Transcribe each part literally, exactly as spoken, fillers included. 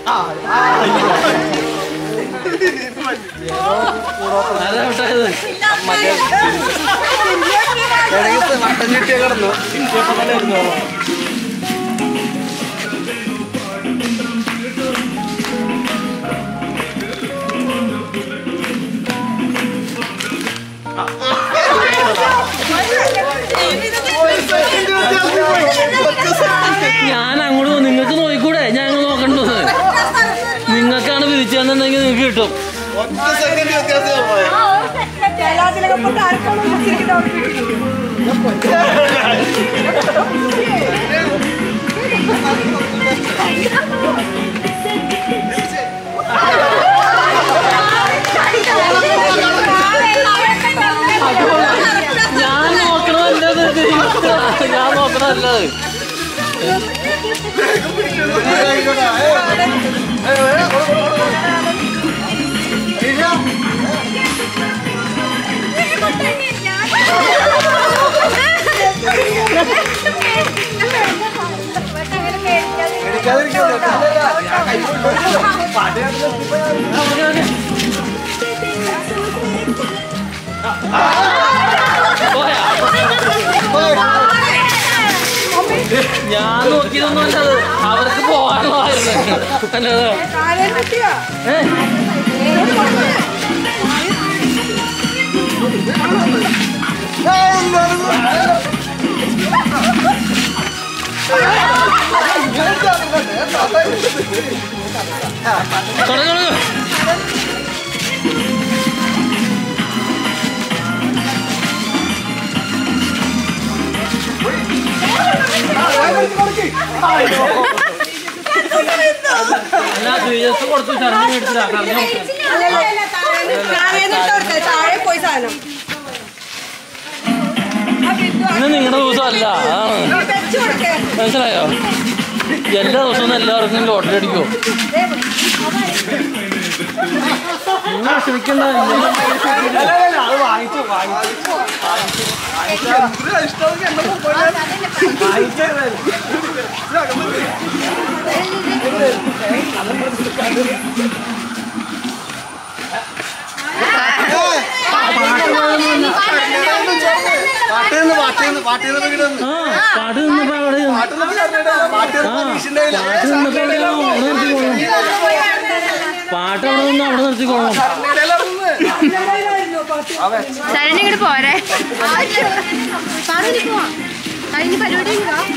mutton ചുറ്റിയ കിടന്നു ഞാൻ അങ്ങോട്ട് നിങ്ങൾക്ക് നോക്കിക്കൂടെ ഞാൻ നോക്കണ്ടത് നിങ്ങൾക്കാണ് വിധിച്ചു തന്നിട്ടുണ്ടെങ്കിൽ നിങ്ങൾക്ക് കിട്ടും ഞാൻ നോക്കണമല്ലത് ഞാൻ നോക്കണമല്ലത് ഞാൻ നോക്കിയതൊന്നും അല്ലത് അവർക്ക് പോകാനുള്ളതായിരുന്നു അല്ലത് തുടങ്ങ കൊടുത്തു ചർച്ച ഇന്ന് നിങ്ങളുടെ ദിവസം അല്ല മനസ്സിലായോ എല്ലാ ദിവസവും എല്ലാവർക്കും ലോട്ടറി അടിക്കുമോ നിങ്ങൾ ക്ഷമിക്കണ്ട പാട്ട് അവിടെ നിന്ന് അവിടെ നിർത്തിക്കോളാം ശരണ്യങ്ങോട്ട് പോരെ അതിന് പരിപാടി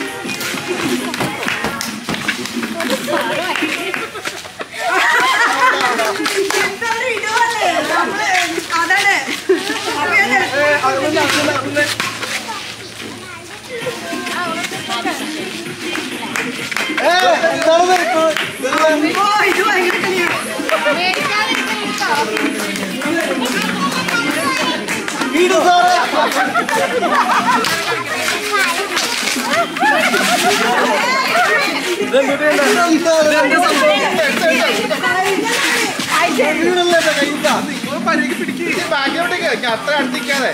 പരിക്ക് പിടിക്കുക ബാക്കിലോട്ടേക്ക് അത്ര അടുത്തിക്കാതെ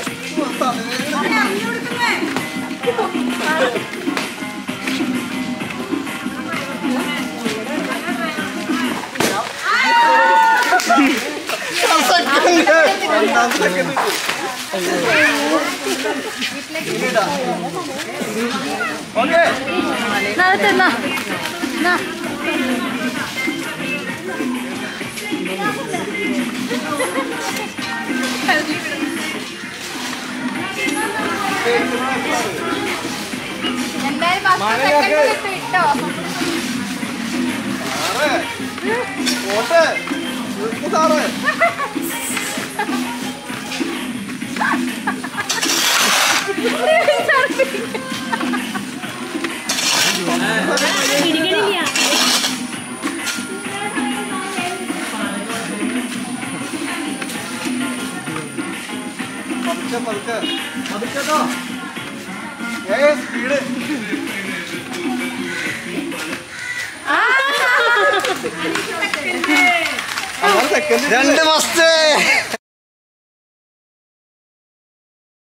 രണ്ട് മസ്റ്റ്